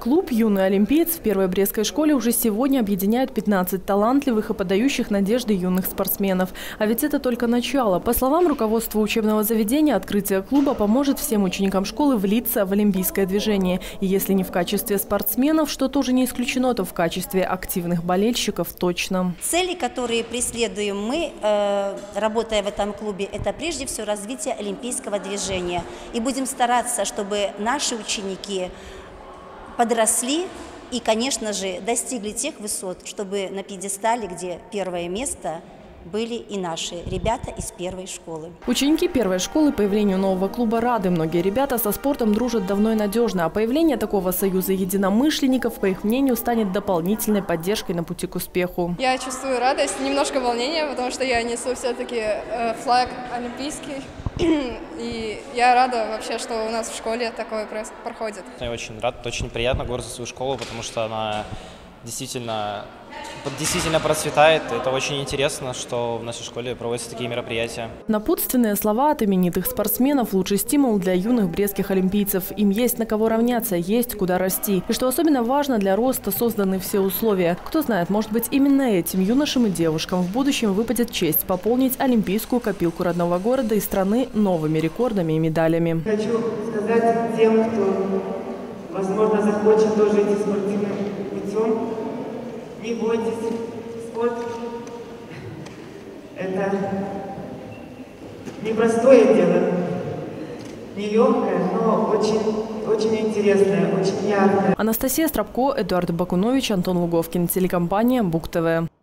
Клуб «Юный олимпиец» в Первой Брестской школе уже сегодня объединяет 15 талантливых и подающих надежды юных спортсменов. А ведь это только начало. По словам руководства учебного заведения, открытие клуба поможет всем ученикам школы влиться в олимпийское движение. И если не в качестве спортсменов, что тоже не исключено, то в качестве активных болельщиков точно. Цели, которые преследуем мы, работая в этом клубе, это прежде всего развитие олимпийского движения. И будем стараться, чтобы наши ученики подросли и, конечно же, достигли тех высот, чтобы на пьедестале, где первое место, были и наши ребята из первой школы. Ученики первой школы появлению нового клуба рады. Многие ребята со спортом дружат давно и надежно. А появление такого союза единомышленников, по их мнению, станет дополнительной поддержкой на пути к успеху. Я чувствую радость, немножко волнения, потому что я несу все-таки флаг олимпийский. И я рада вообще, что у нас в школе такое проходит. Я очень рад, очень приятно горд за свою школу, потому что она действительно процветает. Это очень интересно, что в нашей школе проводятся такие мероприятия. Напутственные слова от именитых спортсменов – лучший стимул для юных брестских олимпийцев. Им есть на кого равняться, есть куда расти. И что особенно важно, для роста созданы все условия. Кто знает, может быть, именно этим юношам и девушкам в будущем выпадет честь пополнить олимпийскую копилку родного города и страны новыми рекордами и медалями. Хочу сказать тем, кто, возможно, захочет тоже идти спортивным путем: не бойтесь, спорт – это непростое дело, нелегкое, но очень интересное, очень яркое. Анастасия Стропко, Эдуард Бакунович, Антон Луговкин, телекомпания БугТV.